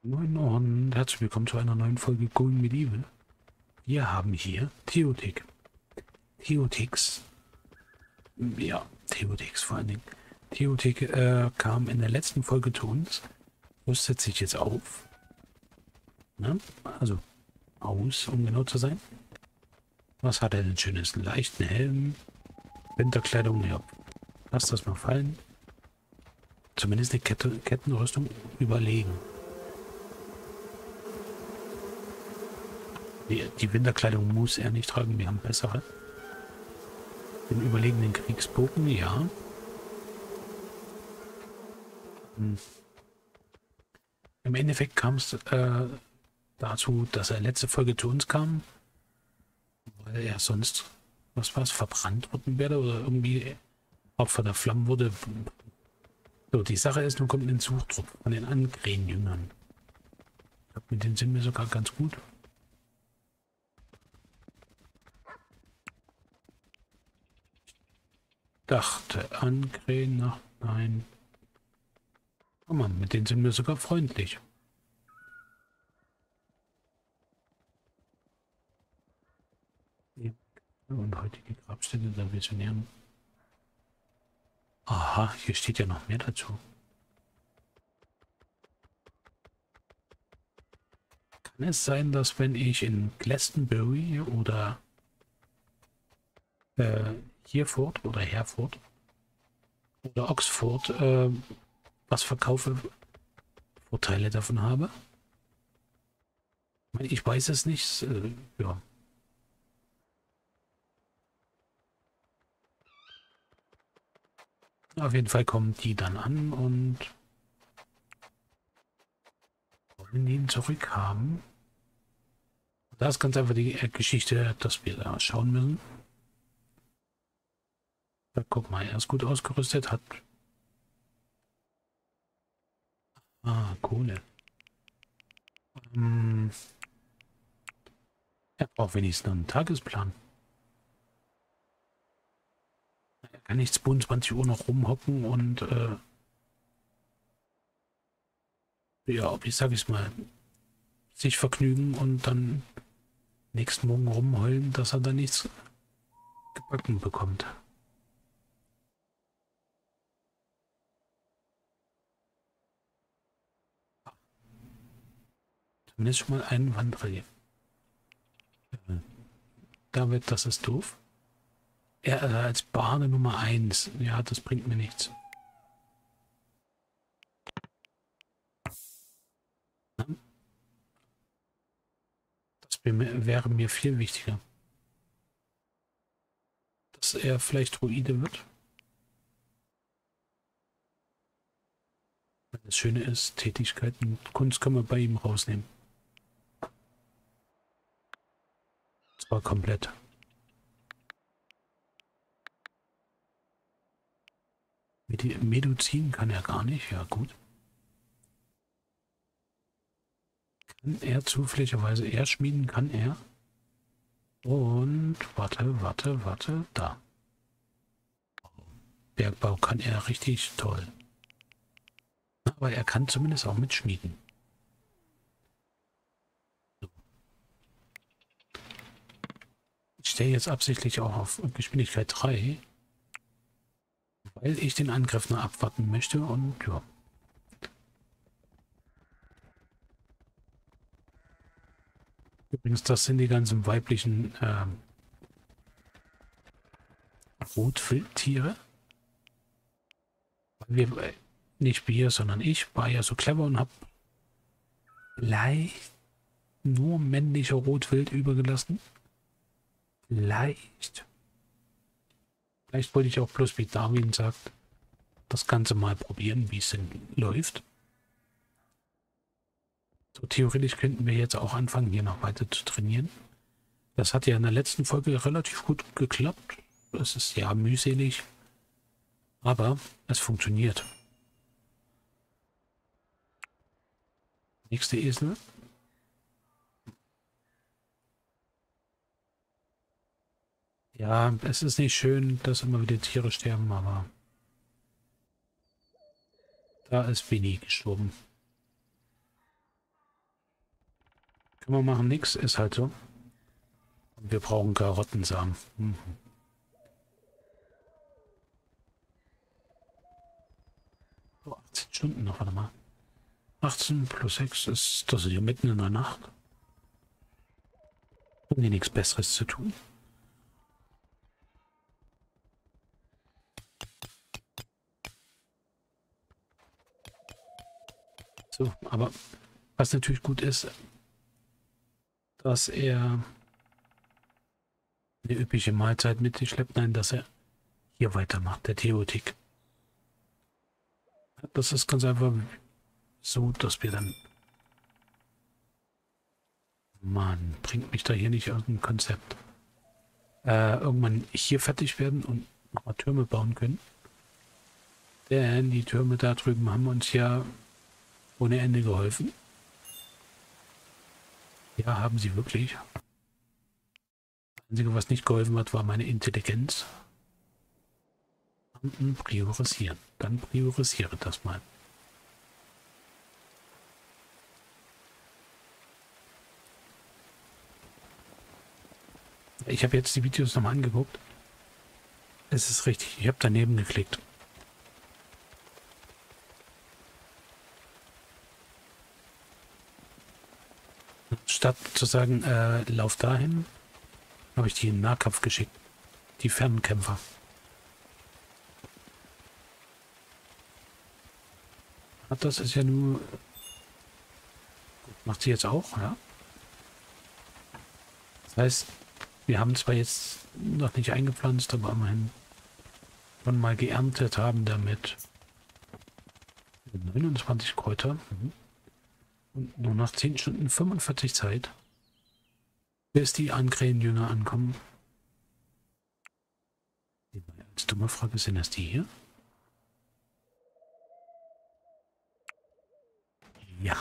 Moin und herzlich willkommen zu einer neuen Folge Going Medieval. Wir haben hier Theotik. Theotix. Ja, Theotix vor allen Dingen. Theotik kam in der letzten Folge zu uns, rüstet sich jetzt auf. Ne? Also aus, um genau zu sein. Was hat er denn schönes? Einen leichten Helm, Winterkleidung, ja. Lass das mal fallen. Zumindest eine Kettenrüstung überlegen. Die Winterkleidung muss er nicht tragen, wir haben bessere. Den überlegenen Kriegsbogen, ja. Im Endeffekt kam es dazu, dass er letzte Folge zu uns kam, weil er sonst, was war's, verbrannt worden wäre oder irgendwie Opfer der Flammen wurde. So, die Sache ist, nun kommt ein Suchtrupp von den Angrenjüngern. Ich glaube, mit denen sind wir sogar ganz gut. Dachte, Angren, ach nein. Oh Mann, mit denen sind wir sogar freundlich. Ja. Und heutige Grabstätte der Visionären. Aha, hier steht ja noch mehr dazu. Kann es sein, dass wenn ich in Glastonbury oder Hereford oder Hereford oder Oxford was verkaufe, Vorteile davon habe? Ich weiß es nicht. Ja. Auf jeden Fall kommen die dann an und wollen ihn zurückhaben. Da ist ganz einfach die Geschichte, dass wir da schauen müssen. Da guck mal, er ist gut ausgerüstet, hat Kohle. Er braucht wenigstens einen Tagesplan. Er kann nicht 22 Uhr noch rumhocken und ja, wie sag ich mal, sich vergnügen und dann nächsten Morgen rumheulen, dass er dann nichts gebacken bekommt. Zumindest schon mal ein Wanderer. David, das ist doof. Er als Barde Nummer 1. Ja, das bringt mir nichts. Das wäre mir viel wichtiger. Dass er vielleicht Druide wird. Das Schöne ist, Tätigkeiten, Kunst können wir bei ihm rausnehmen. Zwar komplett. Medizin kann er gar nicht, ja gut. Kann er zufälligerweise eher schmieden, kann er. Und warte, da. Bergbau kann er richtig toll. Aber er kann zumindest auch mitschmieden. Ich stelle jetzt absichtlich auch auf Geschwindigkeit 3, weil ich den Angriff noch abwarten möchte und ja. Übrigens, das sind die ganzen weiblichen Rotwildtiere. Nicht wir, sondern ich war ja so clever und habe leicht nur männliche Rotwild übergelassen. Leicht. Vielleicht wollte ich auch bloß, wie Darwin sagt, das Ganze mal probieren, wie es denn läuft. So theoretisch könnten wir jetzt auch anfangen, hier noch weiter zu trainieren. Das hat ja in der letzten Folge relativ gut geklappt. Es ist ja mühselig, aber es funktioniert. Nächste Esel. Ja, es ist nicht schön, dass immer wieder Tiere sterben, aber da ist Winnie gestorben. Können wir machen, nix, ist halt so. Und wir brauchen Karottensamen. Oh, 18 Stunden noch, warte mal. 18 plus 6 ist das hier mitten in der Nacht. Haben die nichts Besseres zu tun? So, aber was natürlich gut ist, dass er eine üppige Mahlzeit mit sich schleppt. Nein, dass er hier weitermacht, der Theotik. Das ist ganz einfach so, dass wir dann... Mann, bringt mich da hier nicht irgendein Konzept. Irgendwann hier fertig werden und nochmal Türme bauen können. Denn die Türme da drüben haben uns ja ohne Ende geholfen. Ja, haben sie wirklich. Das Einzige, was nicht geholfen hat, war meine Intelligenz. Und priorisieren. Dann priorisiere das mal. Ich habe jetzt die Videos nochmal angeguckt. Es ist richtig, ich habe daneben geklickt. Statt zu sagen, lauf dahin, habe ich die in den Nahkampf geschickt. Die Fernkämpfer. Das ist ja nur... Macht sie jetzt auch, ja? Das heißt, wir haben zwar jetzt noch nicht eingepflanzt, aber immerhin schon mal geerntet haben damit 29 Kräuter. Und nur nach 10 Stunden 45 Zeit, bis die Angrähenjünger ankommen. Als dumme Frage, sind das die hier? Ja.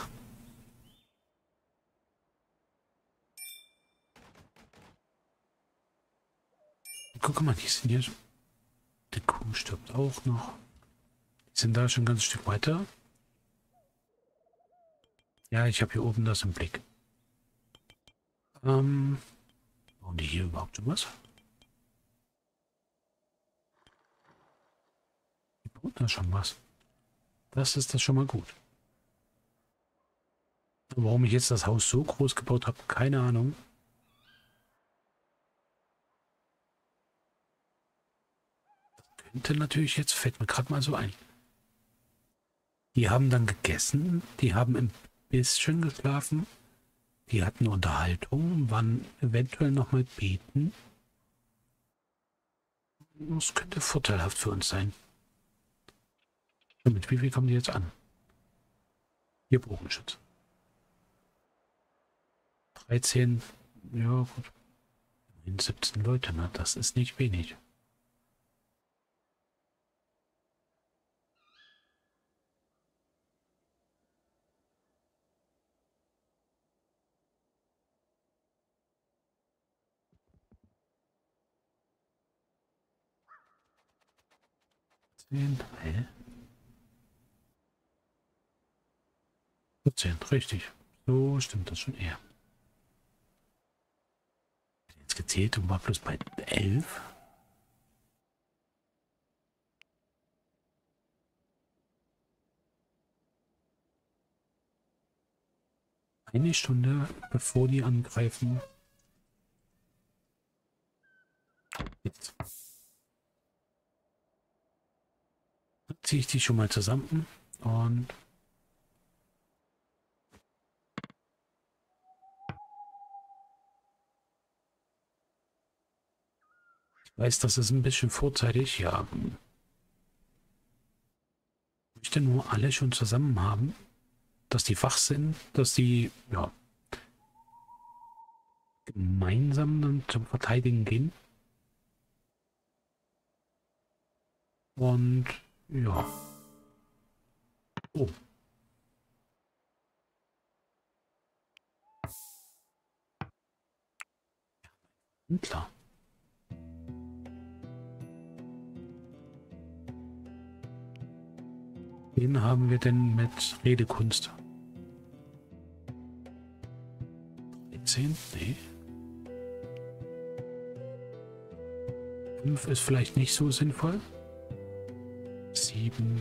Guck mal, die sind hier. Die Kuh stirbt auch noch. Die sind da schon ein ganzes Stück weiter. Ja, ich habe hier oben das im Blick. Bauen die hier überhaupt schon was? Die bauen da schon was. Das ist das schon mal gut. Warum ich jetzt das Haus so groß gebaut habe, keine Ahnung. Das könnte natürlich jetzt, fällt mir gerade mal so ein. Die haben dann gegessen, die haben ein bisschen geschlafen, die hatten Unterhaltung, waren eventuell noch mal beten. Das könnte vorteilhaft für uns sein. Und mit wie viel kommen die jetzt an? Hier Bogenschütze. 13, ja gut. 17 Leute, ne? Das ist nicht wenig. Hä? 14, richtig. So stimmt das schon eher. Jetzt gezählt und war bloß bei 11. Eine Stunde bevor die angreifen. Jetzt ziehe ich die schon mal zusammen und ich weiß, das ist ein bisschen vorzeitig. Ja, ich möchte nur alle schon zusammen haben, dass die wach sind, dass die ja gemeinsam dann zum Verteidigen gehen. Und ja. Oh. Klar. Wen haben wir denn mit Redekunst? 14? Nee. 5 ist vielleicht nicht so sinnvoll. 7.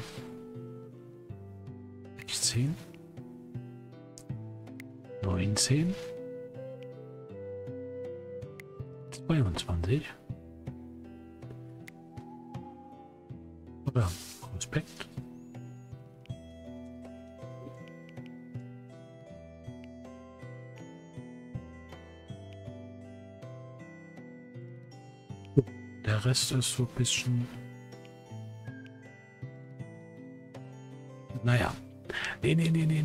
16. 19. 22. Oder Prospekt. Der Rest ist so ein bisschen... Naja. Nee.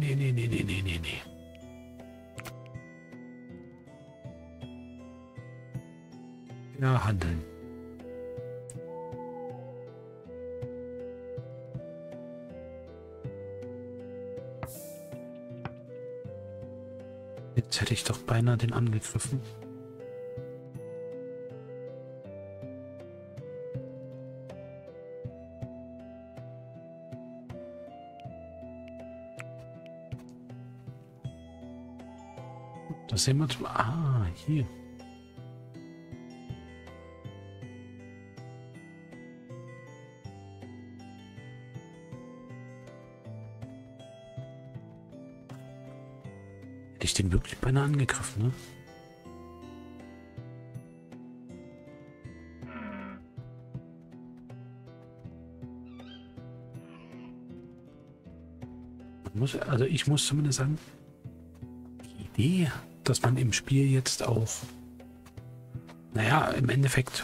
Ja, handeln. Jetzt hätte ich doch beinahe den angegriffen. Das sehen wir zum... Ah, hier. Hätte ich den wirklich beinahe angegriffen, ne? Also ich muss zumindest sagen, die Idee, dass man im Spiel jetzt auch, naja, im Endeffekt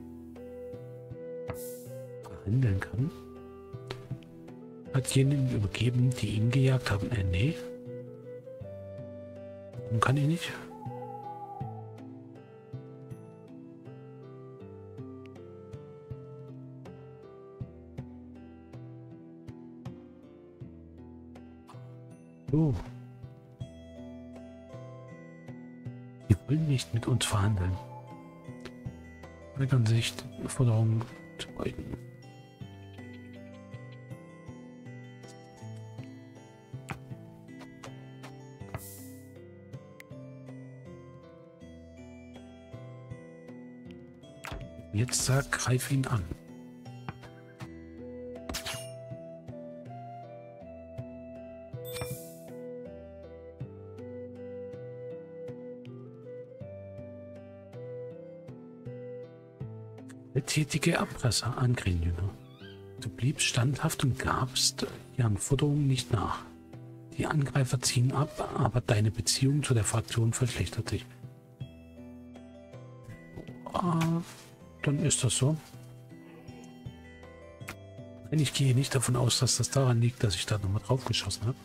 verhandeln kann, hat jenen übergeben, die ihn gejagt haben. Nee. Warum kann ich nicht? So. Die wollen nicht mit uns verhandeln. Weigern sich, Forderungen zu beugen. Jetzt sag, greif ihn an. Der tätige Erpresser, Angrenjünger. Du bliebst standhaft und gabst ihren Forderungen nicht nach. Die Angreifer ziehen ab, aber deine Beziehung zu der Fraktion verschlechtert sich. Dann ist das so. Ich gehe nicht davon aus, dass das daran liegt, dass ich da nochmal drauf geschossen habe.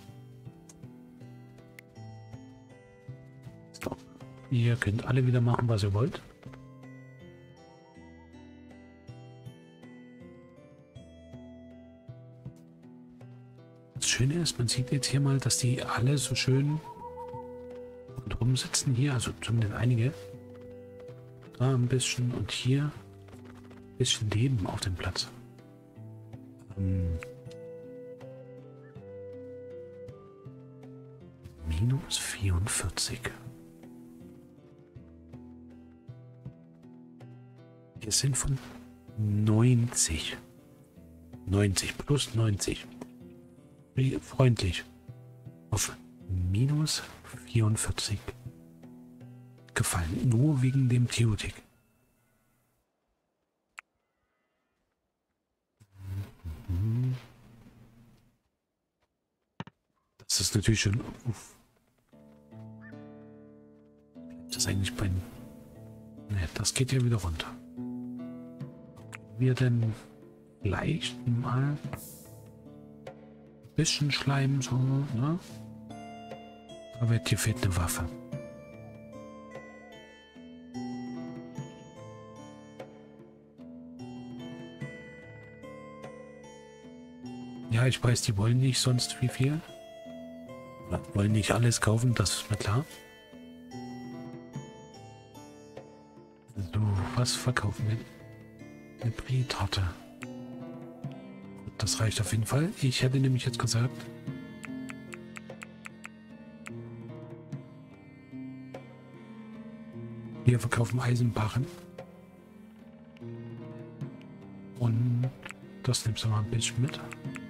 So. Ihr könnt alle wieder machen, was ihr wollt. Das Schöne ist, man sieht jetzt hier mal, dass die alle so schön rumsitzen hier, also zumindest einige. Da ein bisschen und hier ein bisschen Leben auf dem Platz. Minus 44. Wir sind von 90. 90 plus 90. Freundlich. Auf minus 44 gefallen. Nur wegen dem Theotik. Das ist natürlich schon... Das ist eigentlich bei... Ne, das geht ja wieder runter. Wir denn vielleicht mal ein bisschen Schleim so, ne? Aber hier fehlt eine Waffe. Ja, ich weiß, die wollen nicht sonst wie viel. Oder wollen nicht alles kaufen, das ist mir klar. So, was verkaufen wir? Eine Brie-Torte. Das reicht auf jeden Fall. Ich hätte nämlich jetzt gesagt, Wir verkaufen Eisenbarren. Und das nimmst du mal ein bisschen mit.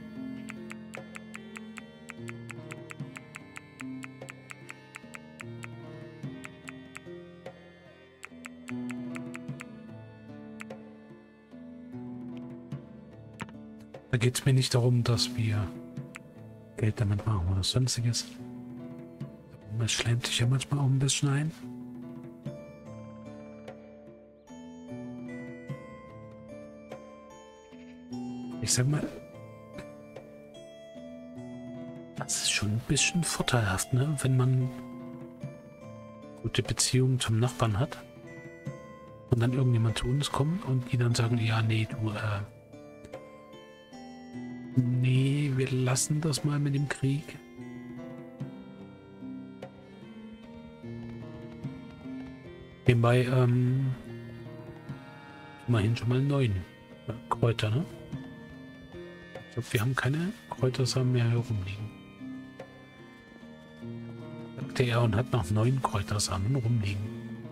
Da geht es mir nicht darum, dass wir Geld damit machen oder sonstiges. Man schleimt sich ja manchmal auch ein bisschen ein. Ich sag mal, das ist schon ein bisschen vorteilhaft, ne? Wenn man gute Beziehungen zum Nachbarn hat und dann irgendjemand zu uns kommt und die dann sagen, ja, nee, du, nee, wir lassen das mal mit dem Krieg. Nebenbei, immerhin schon mal 9 Kräuter, ne? Ich glaube, wir haben keine Kräutersamen mehr herumliegen. Sagte er und hat noch 9 Kräutersamen rumliegen.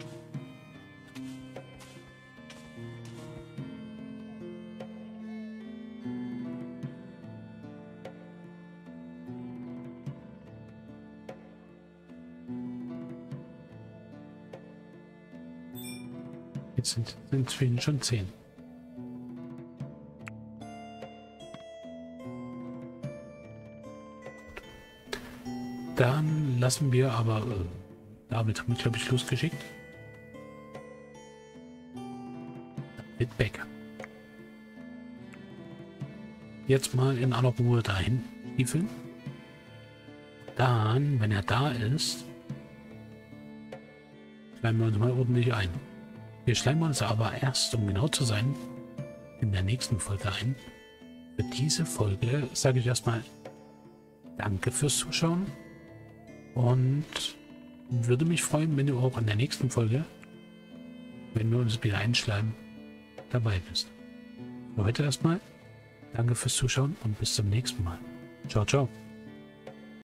Jetzt sind inzwischen schon 10. Dann lassen wir aber, David haben wir, glaube ich, losgeschickt. Mit Becker. Jetzt mal in aller Ruhe dahin stiefeln. Dann, wenn er da ist, schleimen wir uns mal ordentlich ein. Wir schleimen uns aber erst, um genau zu sein, in der nächsten Folge ein. Für diese Folge sage ich erstmal danke fürs Zuschauen und würde mich freuen, wenn du auch in der nächsten Folge, wenn wir uns wieder einschleimen, dabei bist. Für heute erstmal danke fürs Zuschauen und bis zum nächsten Mal. Ciao, ciao.